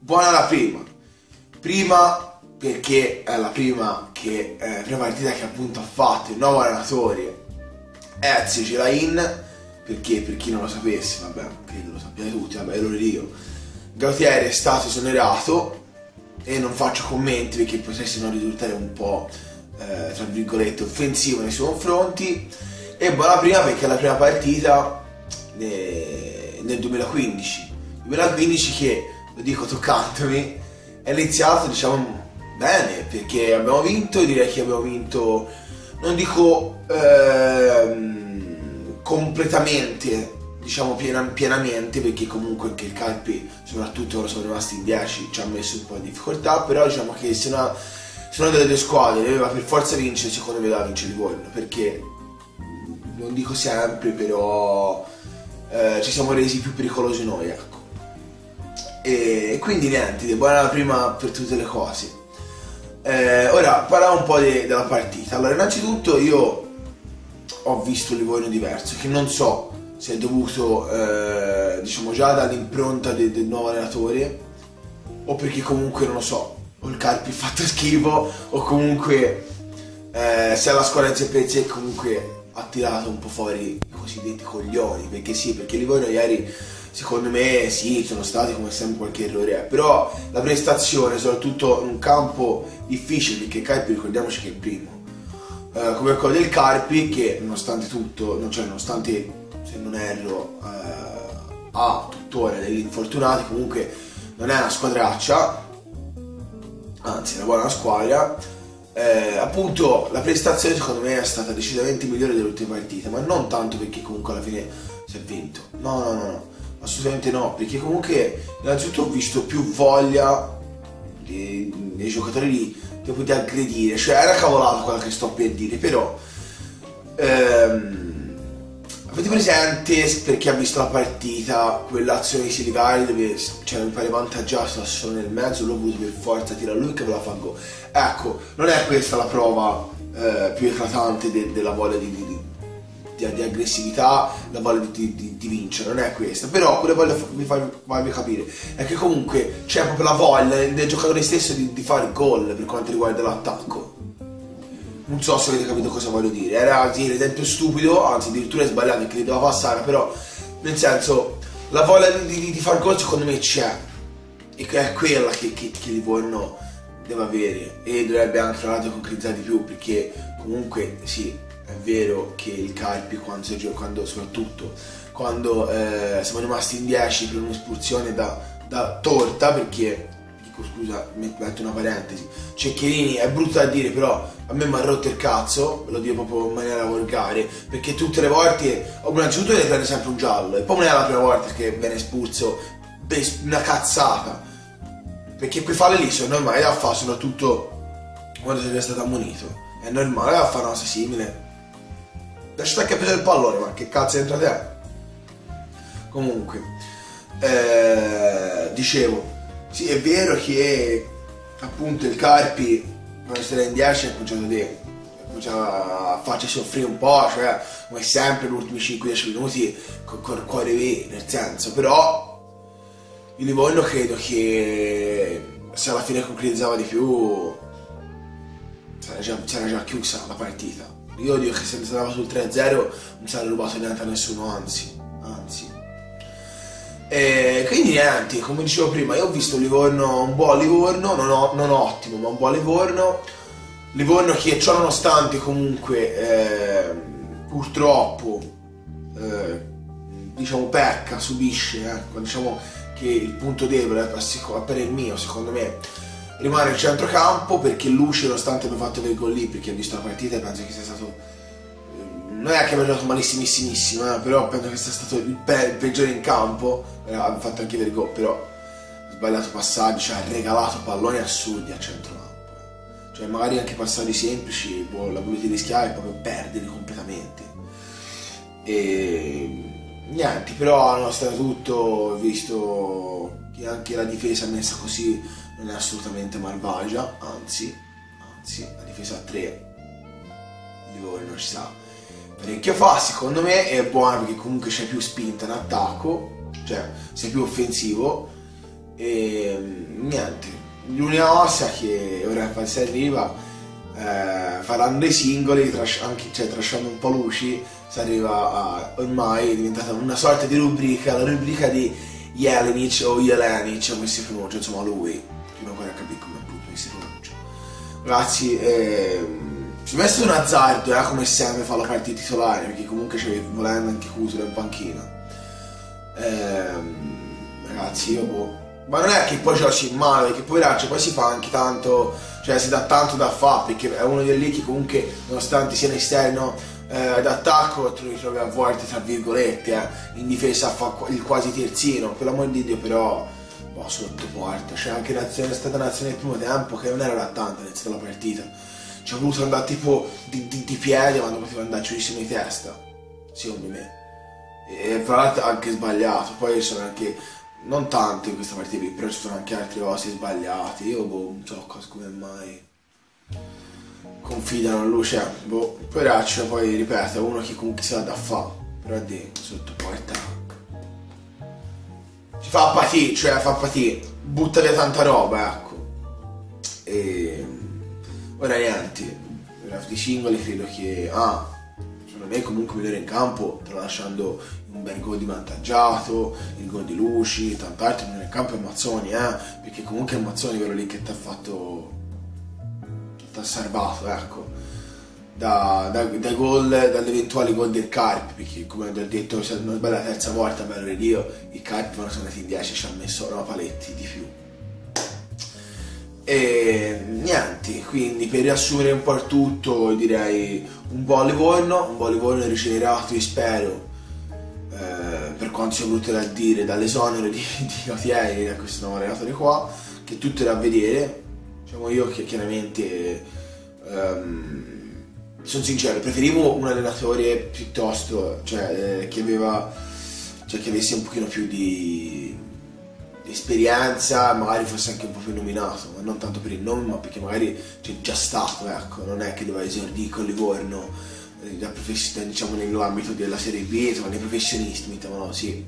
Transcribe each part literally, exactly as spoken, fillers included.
buona la prima. Prima perché è la prima, che, eh, prima partita che appunto ha fatto il nuovo allenatore Ezio Celain, perché per chi non lo sapesse, vabbè, credo lo sappiate tutti, vabbè, lo rio. Gautier è stato esonerato e non faccio commenti perché potessero risultare un po' eh, tra virgolette offensivo nei suoi confronti. E buona prima perché è la prima partita ne, nel duemilaquindici duemilaquindici che, lo dico toccandomi, è iniziato diciamo bene, perché abbiamo vinto, direi che abbiamo vinto, non dico ehm, completamente, diciamo piena, pienamente, perché comunque anche il Carpi, soprattutto ora sono rimasti in dieci, ci ha messo un po' di difficoltà, però diciamo che se una, se una delle due squadre doveva per forza vincere, secondo me doveva vincere Livorno, perché non dico sempre, però eh, ci siamo resi più pericolosi noi, ecco. E quindi niente, buona la prima per tutte le cose. Eh, ora parliamo un po' de- della partita. Allora, innanzitutto io ho visto un Livorno diverso, che non so se è dovuto eh, diciamo già dall'impronta de- del nuovo allenatore, o perché comunque non lo so, o il Carpi ha fatto schifo, o comunque eh, se la squadra in sé per sé comunque ha tirato un po' fuori i cosiddetti coglioni, perché sì, perché Livorno ieri secondo me sì, sono stati come sempre qualche errore, però la prestazione, soprattutto in un campo difficile, perché Carpi ricordiamoci che è il primo, eh, come quello del Carpi, che nonostante tutto, non, cioè nonostante, se non erro, eh, ha tuttora degli infortunati, comunque non è una squadraccia, anzi è una buona squadra. Eh, appunto la prestazione secondo me è stata decisamente migliore delle ultime partite, ma non tanto perché comunque alla fine si è vinto, no no no, no. Assolutamente no, perché comunque innanzitutto ho visto più voglia dei, dei giocatori di, di, di aggredire, cioè era cavolata quella che sto per dire, però ehm, avete presente, per chi ha visto la partita, quell'azione di Silivari dove c'era un pari vantaggiato solo nel mezzo, l'ho avuto per forza tirare lui che ve la fa gol. Ecco, non è questa la prova eh, più eclatante de, della voglia di, di Di, di aggressività, la voglia di, di, di vincere, non è questa, però quello che voglio farvi capire è che comunque c'è proprio la voglia del giocatore stesso di, di fare gol per quanto riguarda l'attacco. Non so se avete capito cosa voglio dire, era sì, l'esempio stupido, anzi addirittura è sbagliato perché doveva passare, però nel senso la voglia di, di, di fare gol secondo me c'è, e è quella che, che, che Livorno deve avere, e dovrebbe anche tra l'altro concretizzare di più, perché comunque sì, è vero che il Carpi, quando, quando soprattutto quando eh, siamo rimasti in dieci per un'espulsione da, da torta, perché, dico scusa, metto una parentesi, Ceccherini è brutto da dire, però a me mi ha rotto il cazzo, ve lo dico proprio in maniera volgare, perché tutte le volte, innanzitutto deve prendere sempre un giallo, e poi non è la prima volta che viene espulso per una cazzata, perché quei falli lì sono normali da fare, soprattutto quando sei già stato ammonito, è normale da fare una cosa simile. Lasciate che ha preso il pallone, ma che cazzo entra te? Comunque, eh, dicevo, sì, è vero che appunto il Carpi, quando si era in dieci, ha cominciato a, cominciato a farci soffrire un po', cioè, come sempre, gli ultimi cinque dieci minuti con, con il cuore lì, nel senso, però il Livorno credo che se alla fine concretizzava di più, si già, già chiusa la partita. Io dico che se andava sul tre a zero non si sarebbe rubato niente a nessuno, anzi, anzi. E quindi niente, come dicevo prima, io ho visto Livorno, un buon Livorno, non, ho, non ottimo, ma un buon Livorno. Livorno che ciò nonostante comunque eh, purtroppo eh, diciamo pecca, subisce, eh, diciamo che il punto debole per il mio, secondo me, rimane il centrocampo, perché Luce, nonostante abbia fatto quel gol lì, perché ha visto la partita e penso che sia stato, non è che abbia giocato malissimissimo, eh, però penso che sia stato il, pe- il peggiore in campo, eh, ha fatto anche del gol, però ha sbagliato passaggi, cioè ha regalato palloni assurdi a centrocampo, eh. Cioè magari anche passaggi semplici, boh, l'ha voluto rischiare e proprio perderli completamente. E niente, però nonostante tutto ho visto che anche la difesa messa così non è assolutamente malvagia, anzi, anzi, la difesa a tre Livorno ci sa parecchio fa, secondo me è buona perché comunque c'è più spinta in attacco, cioè sei più offensivo, e niente, l'unica cosa che ora si arriva, eh, faranno dei singoli, trash, anche, cioè trasciando un po' Luci, si arriva a, ormai è diventata una sorta di rubrica, la rubrica di Jelenic o Jelenic, come si pronuncia, insomma lui, non ancora capire come si pronuncia. Ragazzi, ehm, ci ho messo un azzardo, eh, come sempre fa la partita titolare, perché comunque c'è volendo anche Cutolo in panchina. Ehm, ragazzi, io boh. Ma non è che poi ce la si male, perché poveraccio poi si fa anche tanto, cioè si dà tanto da fare, perché è uno di quelli che comunque, nonostante sia in esterno, eh, d'attacco, tu lo ritrovi a volte, tra virgolette, eh, in difesa fa il quasi terzino, per l'amor di Dio, però boh, sotto porta. C'è anche nazione, è stata nazione del primo tempo che non era da tanto all'inizio della partita. Ci ha voluto andare tipo di, di, di piedi quando poteva andare giurissimo di testa, secondo me. E tra l'altro anche sbagliato, poi sono anche, non tanto in questa partita qui, però ci sono anche altre cose sbagliate. Io boh, non so come mai confidano in lui, cioè, boh, poveraccio, poi ripeto, è uno che comunque si ha da fare, però è dentro, sotto porta. Ci fa patire, cioè fa patire, butta via tanta roba, ecco. E ora niente, i singoli credo che, ah, secondo me comunque migliore in campo, tralasciando un bel gol di Vantaggiato, il gol di Luci, tant'altro migliore in campo è Mazzoni, eh, perché comunque è Mazzoni quello lì che ti ha fatto, ti ha salvato, ecco, da, da, dai gol, dagli eventuali gol del Carpi, perché come ho detto, se non sbaglio la terza volta, bello Dio, i Carpi quando sono andati in dieci ci hanno messo no, paletti di più. E niente, quindi per riassumere un po' il tutto direi un buon Livorno, un buon Livorno rigenerato, io spero, eh, per quanto sia brutto da dire, dall'esonero di, di Otieri, da questo nuovo allenatore qua, che tutto è da vedere. Diciamo io che chiaramente, um, sono sincero, preferivo un allenatore piuttosto, cioè, eh, che aveva, cioè che avesse un pochino più di esperienza, magari fosse anche un po' più nominato, ma non tanto per il nome, ma perché magari c'è già stato, ecco, non è che doveva esordire con Livorno, eh, da diciamo nell'ambito della Serie B, insomma, dei professionisti, mettiamolo così.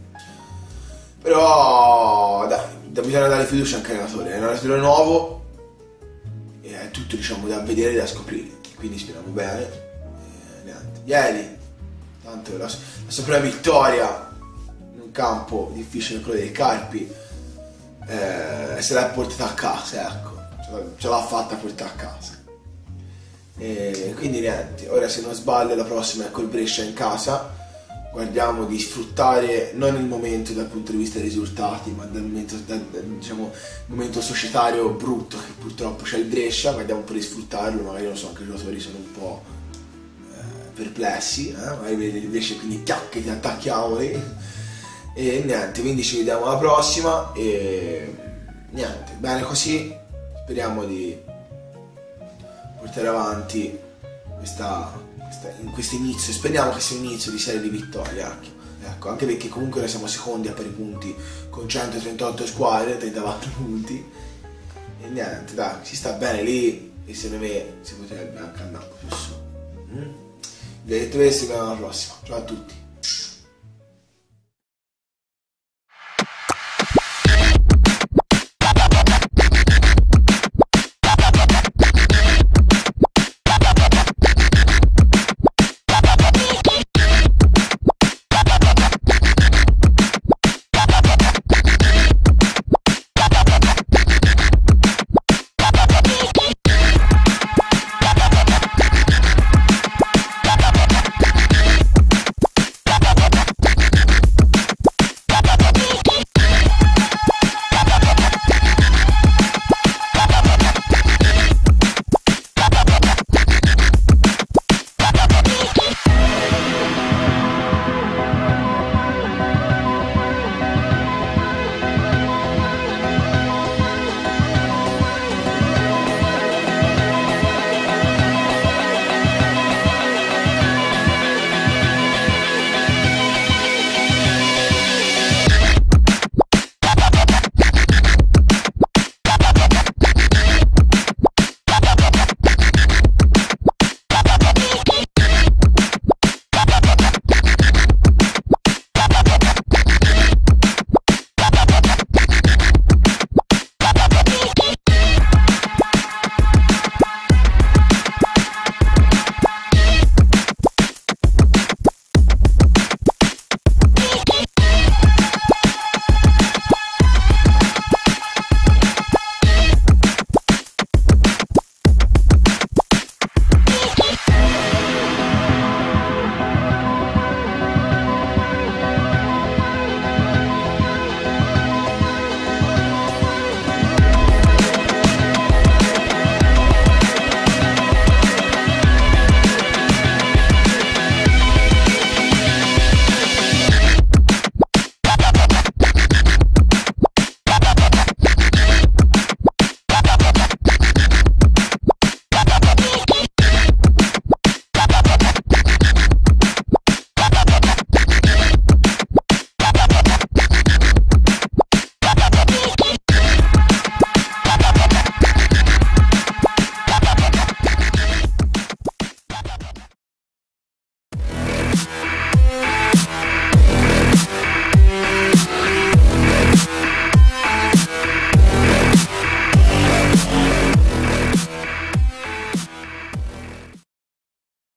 Però dai, bisogna dare fiducia anche all'allenatore, è un allenatore nuovo e è tutto, diciamo, da vedere e da scoprire, quindi speriamo bene. E, niente. Ieri, tanto la, la sua prima vittoria in un campo difficile, quello dei Carpi, Eh, se l'ha portata a casa, ecco, ce l'ha fatta portare a casa. E quindi niente, ora se non sbaglio la prossima è col Brescia in casa, guardiamo di sfruttare non il momento dal punto di vista dei risultati, ma dal momento, dal, diciamo, momento societario brutto che purtroppo c'è il Brescia, guardiamo un po' di sfruttarlo, magari non so, anche i giocatori sono un po' eh, perplessi, eh? Magari vedi il Brescia, quindi chiacche, ti attacchiamoli. E niente, quindi ci vediamo alla prossima e niente, bene così, speriamo di portare avanti questa, questa, in questo inizio, speriamo che sia un inizio di serie di vittorie anche, ecco, anche perché comunque noi siamo secondi a pari punti con centotrentotto squadre, trentaquattro punti e niente, dai, si sta bene lì e secondo me si potrebbe anche andare più su. Mm? Vi detto questo, ci vediamo alla prossima, ciao a tutti.